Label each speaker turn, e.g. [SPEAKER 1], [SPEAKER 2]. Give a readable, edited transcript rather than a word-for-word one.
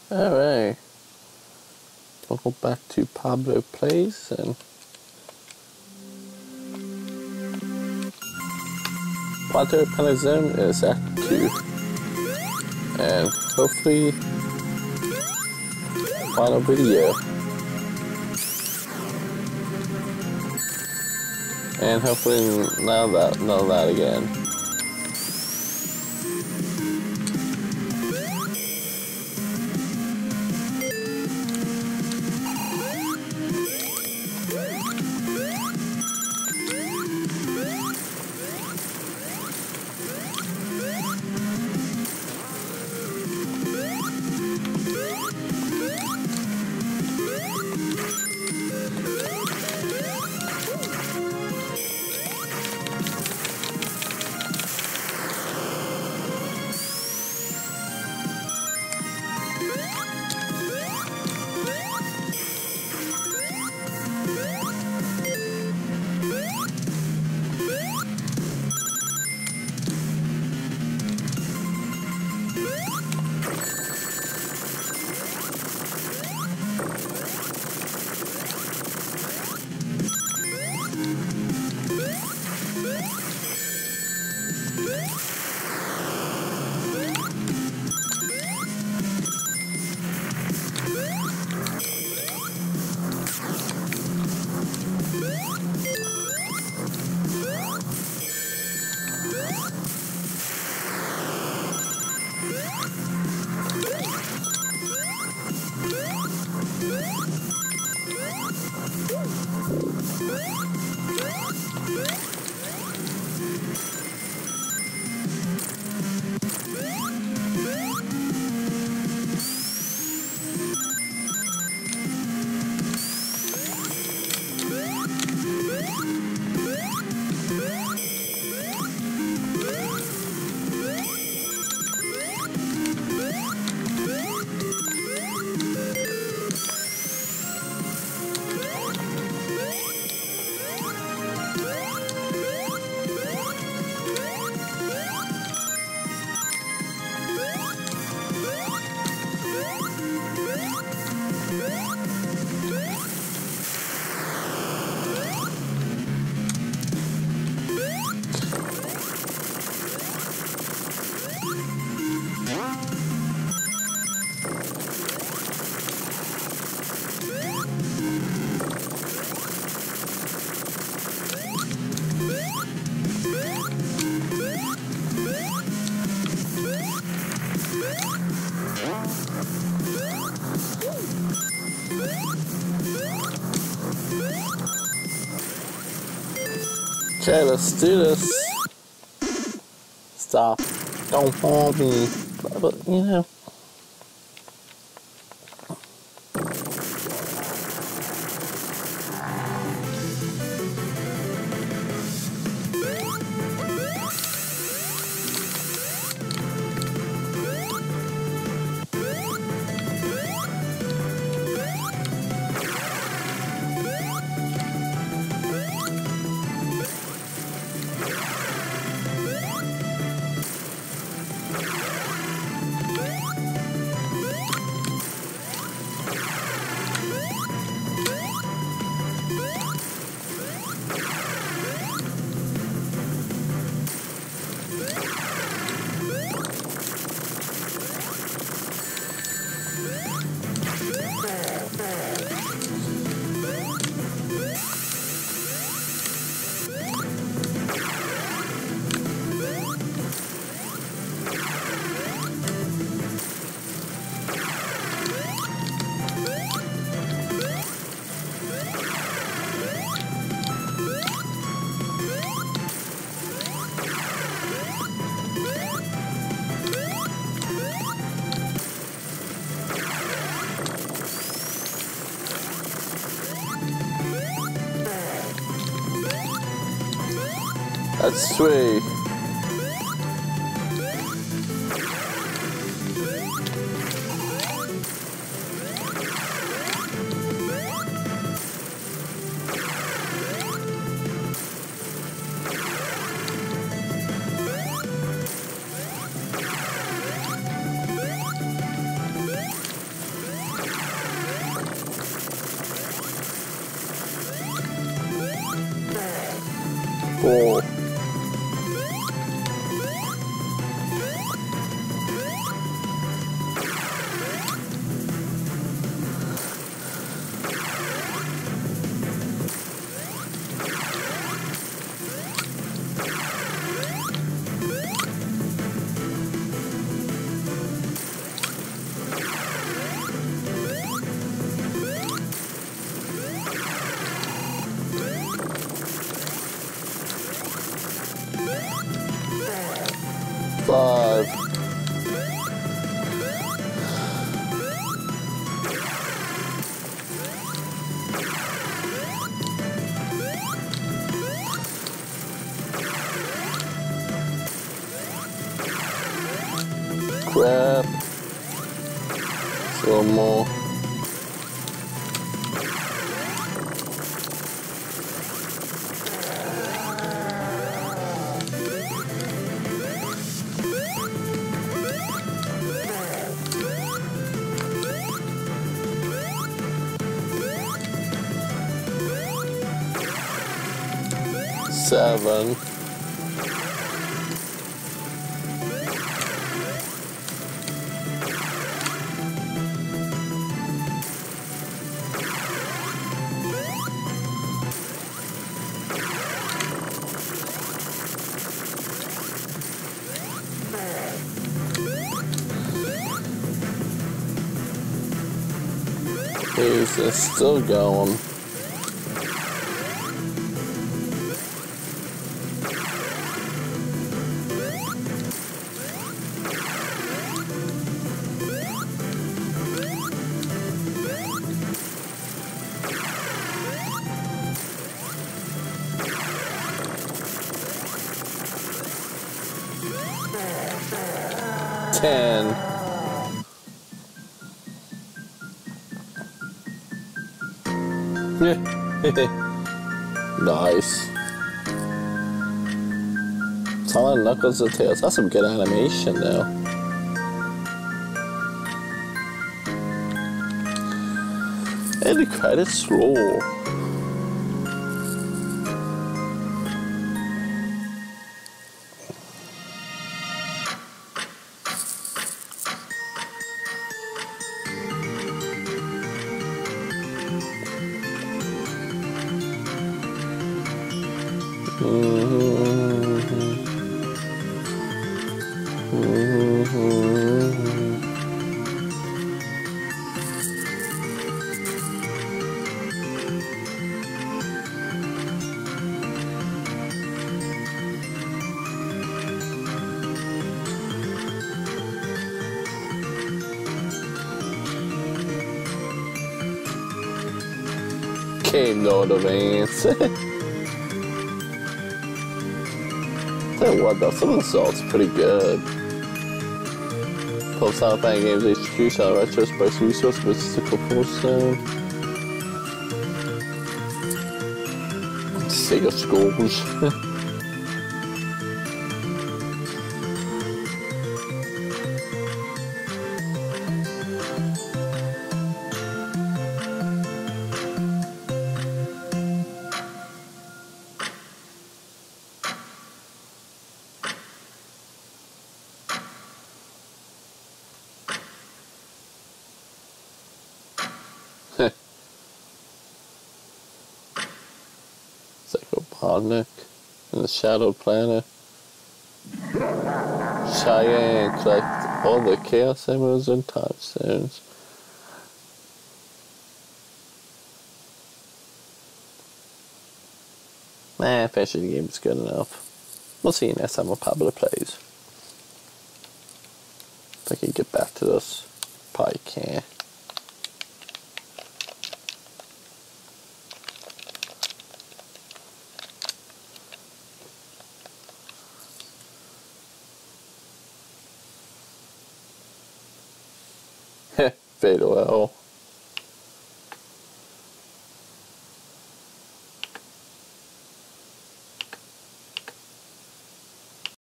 [SPEAKER 1] Alright. We'll go back to Pablo Plays and Plateau Panic Zone is Act 2. And hopefully final video. And hopefully none of that again. Okay, let's do this. Stop. Don't hold me. But, you know. That's sweet. 5. Crap. A little more. Seven. It's still going. Ten. Nice. Solid Knuckles and Tails. That's some good animation now. And the credits roll. Came no advance. Tell you what though, some of the salt's pretty good. Plus South Bank Games HQ on Retro Spice Resource Mystical Poststone. Sega Schools. Psychoponic and the Shadowed Planet. Cheyenne collect all the Chaos Emeralds and Time Stones. Nah, finishing the game is good enough. We'll see you next time when Pablo plays. If I can get back to this. Probably can't. Fade well.